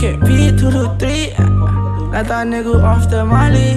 Okay, P223 I thought nigga off the molly.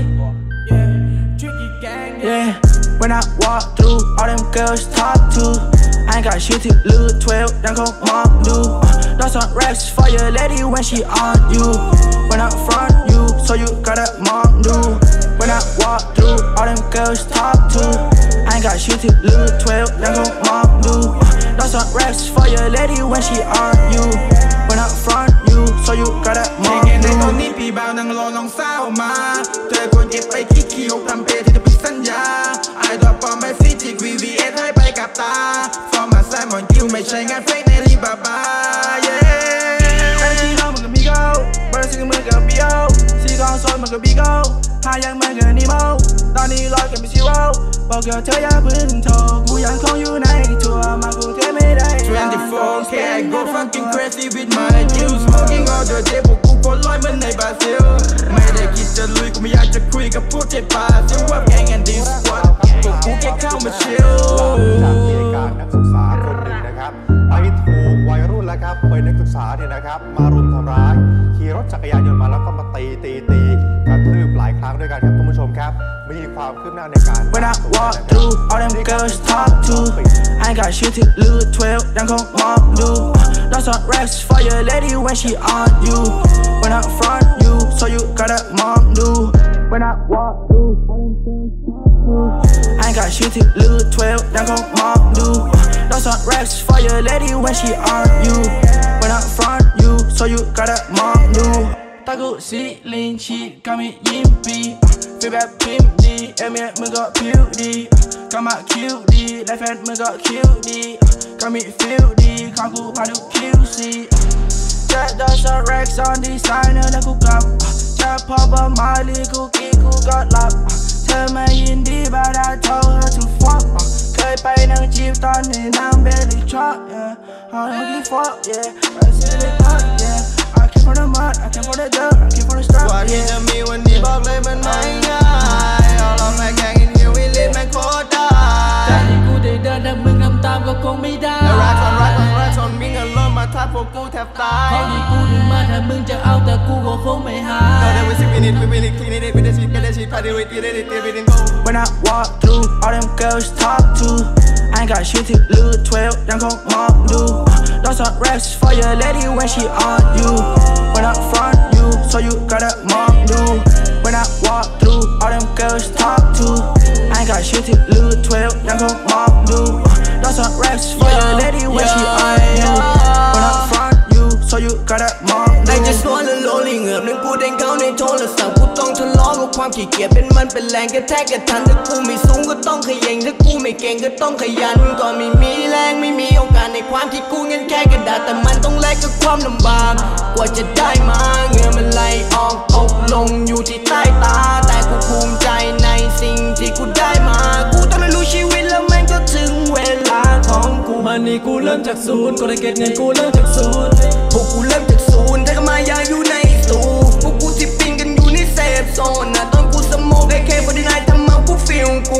Yeah, when I walk through, all them girls talk to. I ain't got shit to lose, 12, then come mom do. Lost some racks for your lady when she on you. When I front you, so you gotta mom do. When I walk through, all them girls talk to. I ain't got shit to lose, 12, then come mom do. Lost some racks for your lady when she on you. When I front you, so you gotta mom do. ในตอนนี้พี่บ่าวนั่งรอลองเศร้ามาเธอควรเก็บไปคิดคิวทำเพจที่จะพิสัญญาไอ้ตัวปลอมไม่ฟิจิก VVS ให้ไปกับตาฟอร์มาแซมอนคิวไม่ใช่งานเฟกในรีบาบาเย้ไอ้ที่เราเหมือนกับมีโก้เบอร์ซิงเหมือนกับบีโอซีกองโซนเหมือนกับบีโก้หายังเหมือนกับนิโมตอนนี้ลอยกับมิซิโร่บอกกับเธออย่าเพิ่งโทรกูยังคงอยู่ในทัวร์มากรุงเทพไม่ได้ 24K I go fucking crazy with my juice smoking all the day พวกกูโคตรลอยเหมือนในบราซิลไม่ได้คิดจะลุยกูไม่อยากจะคุยกับพวกเจ็บปากซิว่าแกงแอนดี้สควอตพวกกูแค่เข้ามาชิลจากเหตุการณ์นักศึกษาคนหนึ่งนะครับไปถูกวัยรุ่นแล้วครับเป็นนักศึกษาเนี่ยนะครับมารุมทำร้ายขี่รถจักรยานยนต์มาแล้วก็มาตีกระทืบหลายครั้งด้วยกันครับคุณผู้ชมครับมีความคืบหน้าในการ When I walk through all them girls talk to I ain't got shit to lose 12 then come mom do Lost some racks for your lady when she on you When I front you so you gotta mom do When I walk through all them girls talk to I ain't got shit to lose 12 then come mom do Lost some racks for your lady when she on you When I front you so you gotta mom do ตากูสีลินชีก็มียิ้มปีฟีแบบพิมพ์ดีเอเมียมึงก็ผิวดีก็มาคิวดีและแฟนมึงก็คิวดีก็มีฟิลดีของกูพาดูคิวซีเจ็ดดอลลาร์แร็กซ์ออนดีไซเนอร์แล้วกูกลับจะพอบอมาลีกูกี้กูก็หลับเธอไม่ยินดีbut I told her to fuck เคยไปนั่งจีบตอนในน้ำเบลลี่ช็อต How do you fuck yeah I see it hot yeah I came from the mud I came from the dirt I came from the start ว่าที่จะมีวันนี้บอกเลยมันไม่ง่ายเอาเราแม่แข่งกันอยู่วิลลิสแม่งโคตรได้แต่ที่กูได้เดินถ้ามึงทำตามก็คงไม่ได้รักชนมิ่งอารมณ์มาทัดพวกกูแทบตายของที่กูถึงมาถ้ามึงจะเอาแต่กูก็คงไม่หาก็ได้วิสิบินิตวิบินิตคลินิตวินิตก็ได้ชีพพาดิวิตีได้ดิตีวินิต When I walk through all them girls talk to I ain't got shit to lose 12 then come mom do Lost some racks for your lady when she on you When I front you so you gotta mom do When I walk through all them girls talk to I ain't got shit to lose 12 then come mom do Lost some racks for your lady when she on you When I front you so you gotta mom do I just wanna lonely เหงือบนึงพูดเองเขาในโทรศัพท์กูต้องทะเลาะกับความขี้เกียจเป็นมันเป็นแรงกระแทกกระทันถ้ากูไม่สูงก็ต้องขยันถ้ากูไม่เก่งก็ต้องขยันก็ไม่มีแรงไม่มีโอกาสในความที่กูเงินแค่กระดาษแต่มันต้องแลกกับความลำบากกว่าจะได้มาเหงื่อมันไหลออกตกลงอยู่ที่ใต้ตาแต่กูภูมิใจในสิ่งที่กูได้มากูต้องได้รู้ชีวิตแล้วแม่งก็ถึงเวลาของกูมันนี่กูเริ่มจากศูนย์ก็ได้เก็บเงินกูเริ่มจากศูนย์พวกกูเริ่มจากศูนย์แต่ก็มาอยากอยู่ในสูพวกกูที่ปิ้งกันอยู่ในเซฟโซนนะตอนกูสโมกไอ้แค่พอดีนายทำมากูฟีลกู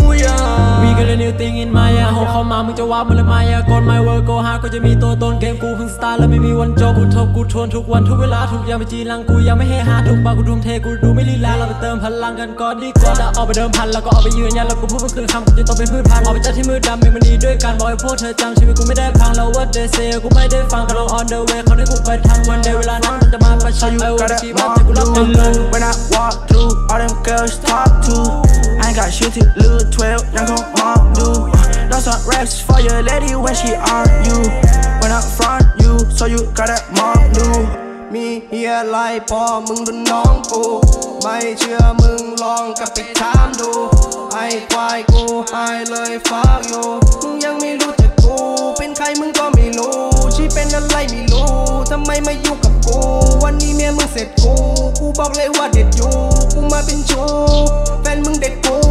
We got a new thing in my ear เข้ามามึงจะว้าวมันเลยมายากด my world go hard ก็จะมีตัวตนเกมกูเพิ่งสตาร์แล้วไม่มีวันจบกูทบกูทวนทุกวันทุกเวลาทุกอย่างไปจีรังกูยังไม่ให้หาทุกบากูทุ่มเทกูดูไม่ลีลาเราไปเติมพลังกันก่อนดีกว่าจะเอาไปเดิมพันแล้วก็เอาไปยืนยันแล้วกูพูดมันคือคำกูจะต้องเป็นพืชพันธุ์เอาไปจัดที่มือดำมันดีด้วยกันบอกให้พวกเธอจำชีวิตกูไม่ได้พังแล้ว what they say กูไม่ได้ฟังก็ลอง on the way เขาได้กูไปทันวันเดย์เวลานั้นมันจะมาประชันไอ้วันที่บ้านจะกูรับมันลง When I walk through all them girls talk to I ain't got shit to lose 12 then come mom do Lost some racks for your lady when she on you When I front you so you gotta mom do มีเฮียไล่พอมึงโดนน้องกูไม่เชื่อมึงลองกลับไปถามดูไอ้ควายกูหายเลยฝากอยู่มึงยังไม่รู้จักกูเป็นใครมึงก็ไม่รู้ชีเป็นอะไรไม่รู้ทำไมมายุ่งกับกูวันนี้เมียมึงเสร็จกูบอกเลยว่าเด็ดอยู่กูมาเป็นชู้แฟนมึงเด็ดกู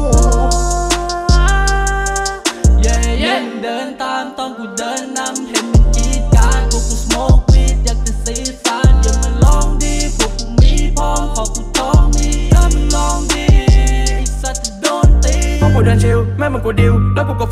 เดินตามต้องกูเดินนำเห็นมันกีดการพวกกูสโมกวีดอยากจะซีซานอย่ามาลองดีพวกกูมีพร้อมขอกูต้องมีอย่ามาลองดีไอ้สัตว์จะโดนตีพวกกูเดินชิลแม่มึงกูดิวแล้วกูก็ฟอล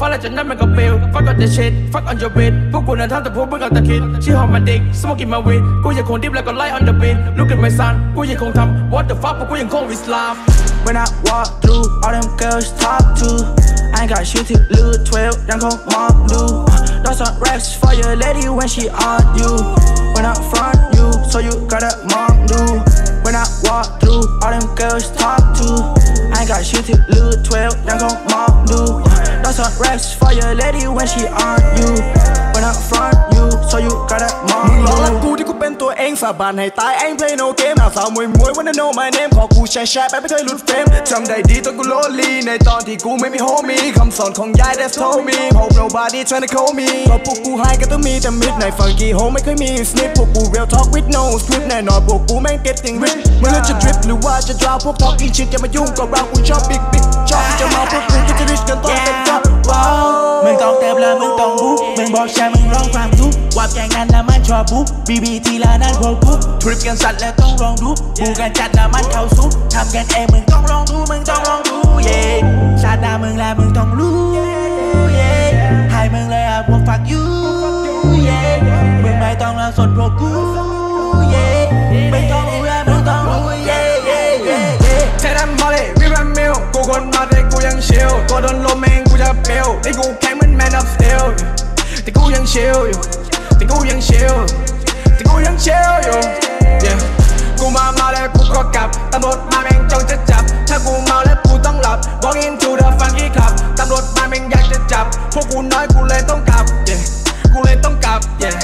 แล้วจากนั้นมันก็เปลว fuck on the shit fuck on your bed พวกกูนั้นทำแต่พวกมึงเอาแต่คิด she hold my dick smoking my weed กูยังคงดิบแล้วก็ไล่ on the beat look at my son กูยังคงทำ what the fuck พวกกูยังคง with love When I walk through all them girls top 2 I ain't got shit to lose 12 ยังคงมองดู Those some racks for your lady when she on you When I front you so you gotta มองดู When I walk through all them girls top 2 I ain't got shit to lose 12ยังคงมองดู Those some racks for your lady when she on you When I front you so you gotta มองดูมึงหลอกกูที่กูเป็นตัวเองสาบานให้ตายเอง play no game หาสาวมวยwanna know my name ขอกูแชร์ไปไม่เคยหลุดเฟรมจำได้ดีตอนกูโลลีในตอนที่กูไม่มีโฮมี่คำสอนของยาย that's told me hope nobody tryna call me พอพวกกูหายก็ต้องมีแต่มิดในฟังกี้โฮไม่เคยมีสนิปพวกกู real talk with no script แน่นอนพวกกูแม่ง getting rich เมื่อจะ drip หรือว่าจะ draw พวก talking shit อย่ามายุ่งกับเรากูชอบ big ชอบที่จะมาพวกกูก็จะ rich กันต้องเป็น top มึงต้องเติมแล้วมึงต้องบุกมึงบอกใช่มึงร้องความทุกข์ว่าแกงนั้นแล้วมันชอบบุก BBT แล้วนั้นพวกกูทริปกันสัตว์แล้วต้องลองดูบูกันจัดแล้วมันเข้าซุปทำกันเองมึงต้องลองดูมึงต้องลองดูเย่ชาติหน้ามึงแล้วมึงต้องรู้เย่ให้มึงเลยอ่ะพวก fuck you เย่มึงไม่ต้องมาสนพวกกูเย่ไม่ต้องรู้แล้วมึงต้องรู้เย่เทน้ำมาเลยวิบันมิลกูคนมาแต่กูยังชิลตัวโดนลมเองกูจะเปลวนี่กูแข็งเหมือน man of steel แต่กูยังชิลอยู่แต่กูยังชิลแต่กูยังชิลอยู่ กูมาแล้วกูก็กลับตำรวจมาแม่งจ้องจะจับถ้ากูเมาแล้วกูต้องหลับ walk into the funky club ตำรวจมาแม่งอยากจะจับพวกกูน้อยกูเลยต้องกลับ กูเลยต้องกลับ